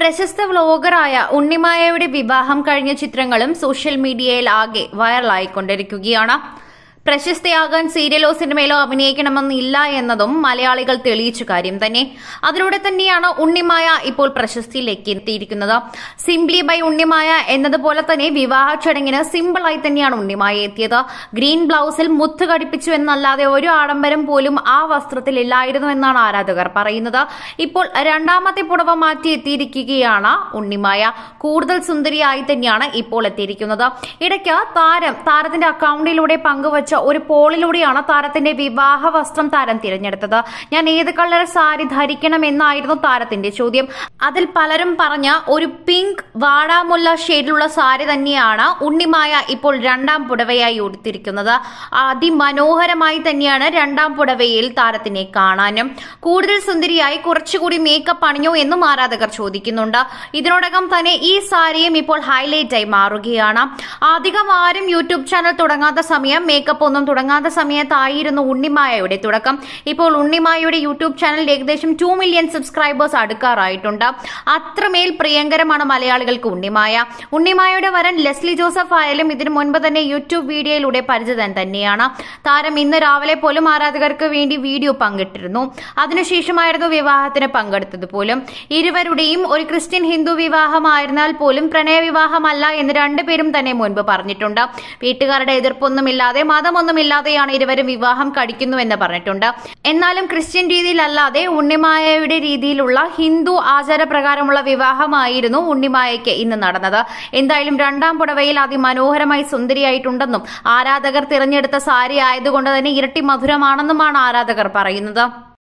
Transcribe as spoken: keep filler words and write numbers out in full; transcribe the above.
പ്രശസ്ത വ്ലോഗറായ ഉണ്ണിമായയുടെ വിവാഹം കഴിഞ്ഞ ചിത്രങ്ങളും സോഷ്യൽ മീഡിയയിൽ ആകെ വൈറലായിക്കൊണ്ടിരിക്കുകയാണ്. പ്രശസ്തയാകാൻ സീരിയലോ സിനിമയിലോ അഭിനയിക്കണമെന്നില്ല എന്നതും മലയാളികൾ തെളിയിച്ച കാര്യം തന്നെ. അതിലൂടെ തന്നെയാണ് ഉണ്ണിമായ ഇപ്പോൾ പ്രശസ്തിയിലേക്ക് എത്തിയിരിക്കുന്നത്. സിംപ്ലി ബൈ ഉണ്ണിമായ എന്നതുപോലെ തന്നെ വിവാഹ ചടങ്ങിന് സിമ്പിളായി തന്നെയാണ് ഉണ്ണിമായ എത്തിയത്. ഗ്രീൻ ബ്ലൌസിൽ മുത്ത് ഘടിപ്പിച്ചു എന്നല്ലാതെ ഒരു ആഡംബരം പോലും ആ വസ്ത്രത്തിൽ ഇല്ലായിരുന്നു എന്നാണ് ആരാധകർ പറയുന്നത്. ഇപ്പോൾ രണ്ടാമത്തെ പുടവ മാറ്റി എത്തിയിരിക്കുകയാണ് ഉണ്ണിമായ. കൂടുതൽ സുന്ദരിയായി തന്നെയാണ് ഇപ്പോൾ എത്തിയിരിക്കുന്നത്. ഇടയ്ക്ക് താരം താരത്തിന്റെ അക്കൌണ്ടിലൂടെ പങ്കുവച്ച ഒരു പോളിലൂടെയാണ് താരത്തിന്റെ വിവാഹ വസ്ത്രം താരം തിരഞ്ഞെടുത്തത്. ഞാൻ ഏത് കളർ സാരി ധരിക്കണം എന്നായിരുന്നു താരത്തിന്റെ ചോദ്യം. അതിൽ പലരും പറഞ്ഞ ഒരു പിങ്ക് വാടാമുല്ല ഷെയ്ഡിലുള്ള സാരി തന്നെയാണ് ഉണ്ണിമായ ഇപ്പോൾ രണ്ടാം പുടവയായി ഉടുത്തിരിക്കുന്നത്. അതിമനോഹരമായി തന്നെയാണ് രണ്ടാം പുടവയിൽ താരത്തിനെ കാണാനും. കൂടുതൽ സുന്ദരിയായി കുറച്ചുകൂടി മേക്കപ്പ് അണിഞ്ഞോ എന്നും ആരാധകർ ചോദിക്കുന്നുണ്ട്. ഇതിനോടകം തന്നെ ഈ സാരിയും ഇപ്പോൾ ഹൈലൈറ്റ് ആയി മാറുകയാണ്. അധികം ആരും യൂട്യൂബ് ചാനൽ തുടങ്ങാത്ത സമയം മേക്കപ്പ് ഒന്നും തുടങ്ങാത്ത സമയത്തായിരുന്നു ഉണ്ണിമായയുടെ തുടക്കം. ഇപ്പോൾ ഉണ്ണിമായയുടെ യൂട്യൂബ് ചാനൽ ഏകദേശം ടു മില്യൺ സബ്സ്ക്രൈബേഴ്സ് അടുക്കാറായിട്ടുണ്ട്. അത്രമേൽ പ്രിയങ്കരമാണ് മലയാളികൾക്ക് ഉണ്ണിമായ. ഉണ്ണിമായയുടെ വരൻ ലെസ്ലി ജോസഫ് ആയാലും ഇതിനു മുൻപ് തന്നെ യൂട്യൂബ് വീഡിയോയിലൂടെ പരിചിതൻ തന്നെയാണ്. താരം ഇന്ന് രാവിലെ പോലും ആരാധകർക്ക് വേണ്ടി വീഡിയോ പങ്കിട്ടിരുന്നു. അതിനുശേഷമായിരുന്നു വിവാഹത്തിന് പങ്കെടുത്തത് പോലും. ഇരുവരുടെയും ഒരു ക്രിസ്ത്യൻ ഹിന്ദു വിവാഹമായിരുന്നാൽ പോലും പ്രണയവിവാഹമല്ല എന്ന് രണ്ടുപേരും തന്നെ മുൻപ് പറഞ്ഞിട്ടുണ്ട്. വീട്ടുകാരുടെ എതിർപ്പൊന്നുമില്ലാതെ മതമൊന്നുമില്ലാതെയാണ് ഇരുവരും വിവാഹം കഴിക്കുന്നുവെന്ന് പറഞ്ഞിട്ടുണ്ട്. എന്നാലും ക്രിസ്ത്യൻ രീതിയിലല്ലാതെ ഉണ്ണിമായയുടെ രീതിയിലുള്ള ഹിന്ദു ആചാരപ്രകാരമുള്ള വിവാഹമായിരുന്നു ഉണ്ണിമായയ്ക്ക് ഇന്ന് നടന്നത്. എന്തായാലും രണ്ടാം പുടവയിൽ അതിമനോഹരമായി സുന്ദരിയായിട്ടുണ്ടെന്നും ആരാധകർ തിരഞ്ഞെടുത്ത സാരി ആയതുകൊണ്ട് തന്നെ ഇരട്ടി മധുരമാണെന്നുമാണ് ആരാധകർ പറയുന്നത്.